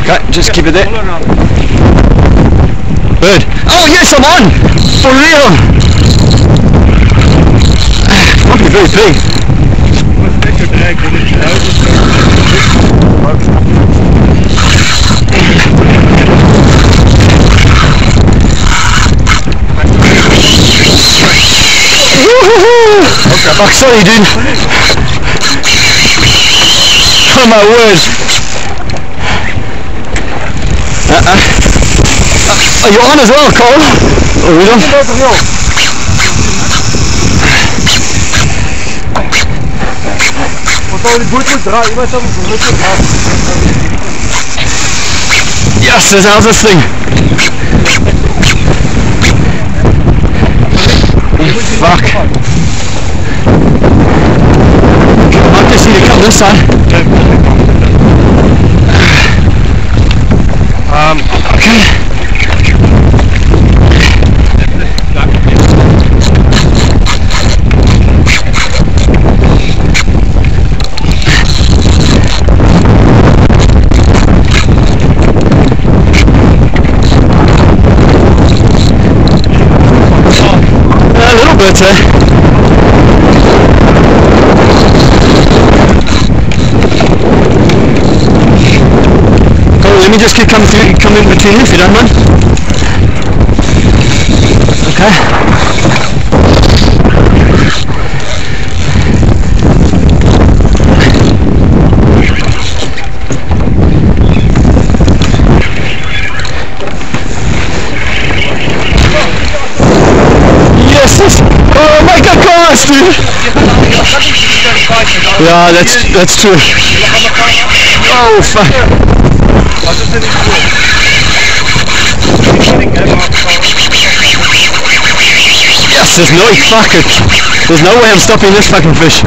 Okay, just keep it there. Bird. Oh yes, I'm on! For real! Might be very big. Okay. Fuck, sorry dude. Oh my word. Are you on as well, Cole? Oh, we don't? Yes, how's this thing? Fuck. I might just need to come this side. Okay. A little bit, Let me just come in between you if you don't mind. Okay. Yes! Oh my god, gosh, dude! Yeah, that's true. Oh fuck. Yes, there's no fuck it. There's no way I'm stopping this fucking fish.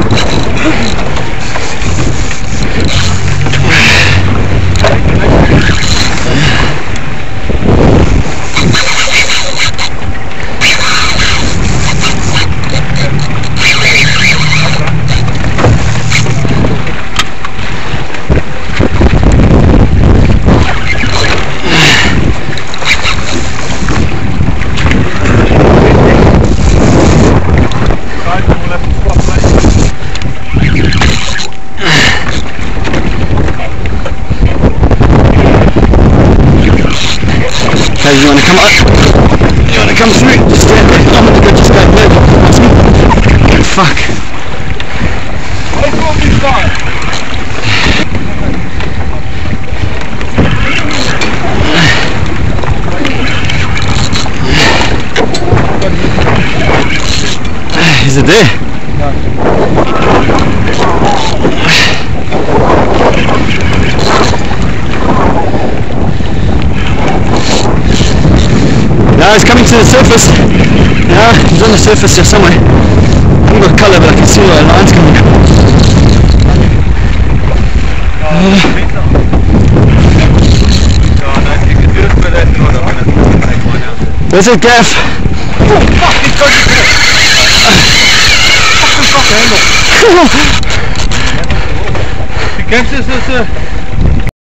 Okay, you want to come up? You want to come through? Just stand there. I'm going to go just go there. Fuck. Is it there? No, he's coming to the surface. Yeah, he's on the surface here somewhere. I haven't got colour, but I can see where the line's coming from. There's a gaff. Oh fuck, he's got it. Fucking cock handle. Die kent is